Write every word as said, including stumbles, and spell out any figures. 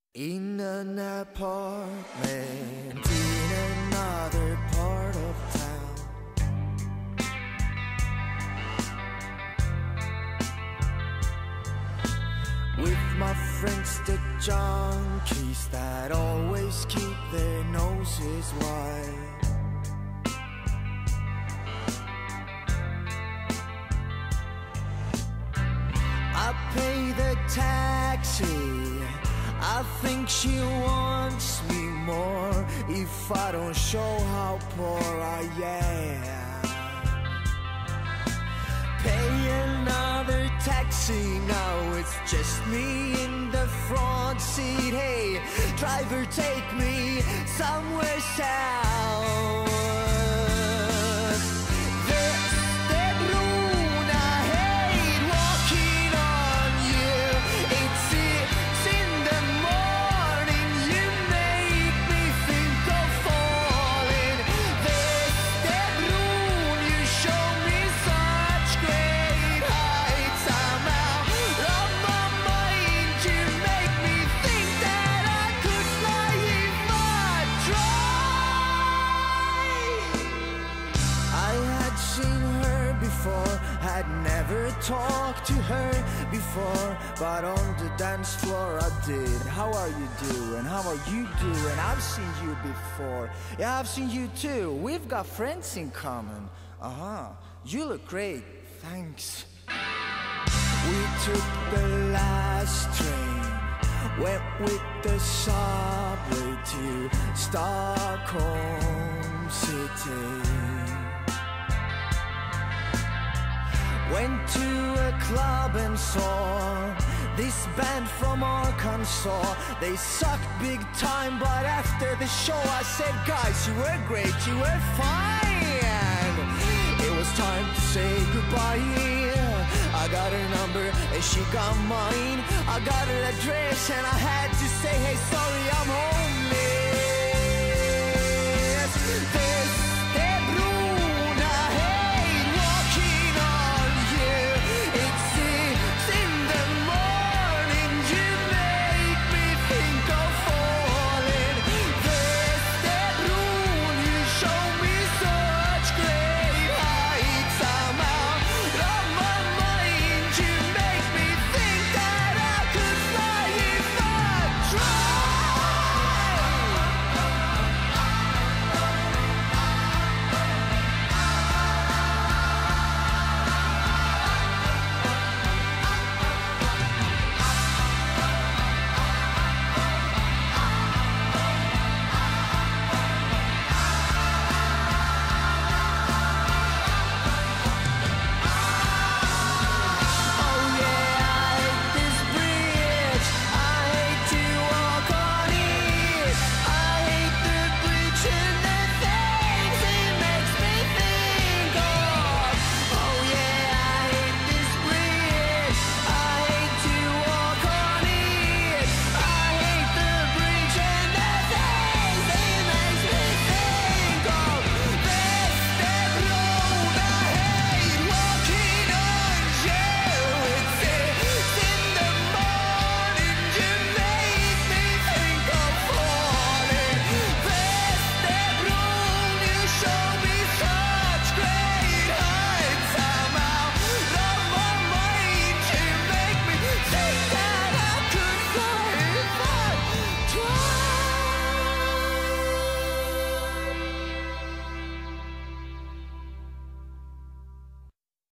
In an apartment in another part of town, with my friends the junkies that always keep their noses wide. I pay the taxi, I think she wants me more if I don't show how poor I am. Pay another taxi, now it's just me in the front seat. Hey, driver, take me somewhere south. Had never talked to her before, but on the dance floor I did. How are you doing? How are you doing? I've seen you before. Yeah, I've seen you too. We've got friends in common. Uh-huh. You look great. Thanks. We took the last train, went with the subway to Stockholm City. Went to a club and saw this band from Arkansas. They sucked big time, but after the show I said, guys, you were great, you were fine. It was time to say goodbye. I got her number and she got mine. I got her address and I had to say, hey, sorry, I'm home